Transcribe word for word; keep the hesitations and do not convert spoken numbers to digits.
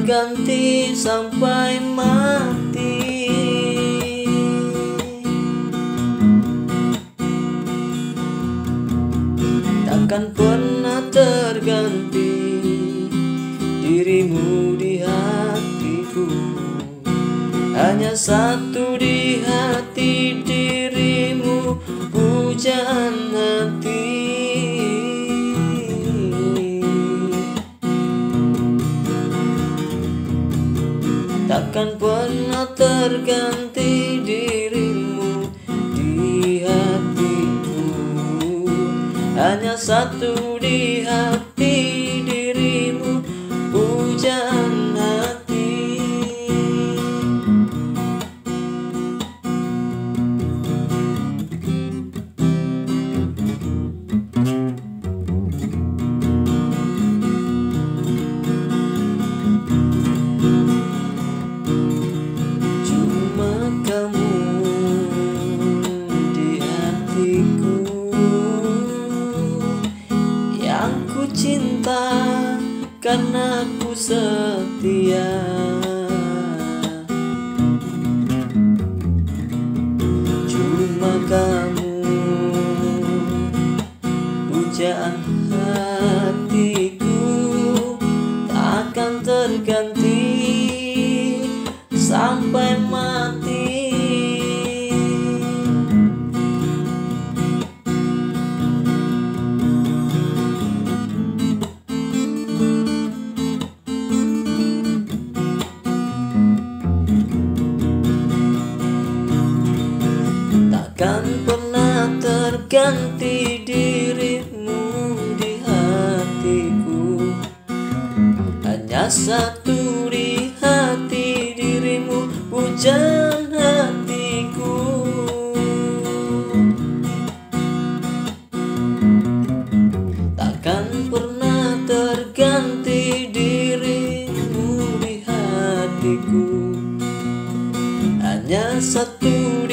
terganti sampai mati. Takkan pernah terganti dirimu di hatiku, hanya satu di hati dirimu, pujaan hati. Takkan pernah terganti dirimu di hatiku, hanya satu di hati dirimu, pujaan hati. Cuma kamu di hatiku yang ku cinta, karena ku setia. Cuma kamu pujaan hatiku, takkan terganti sampai mati. Takkan pernah terganti dirimu di hatiku, hanya satu di hati dirimu, pujaan hatiku. Takkan pernah terganti dirimu di hatiku, hanya satu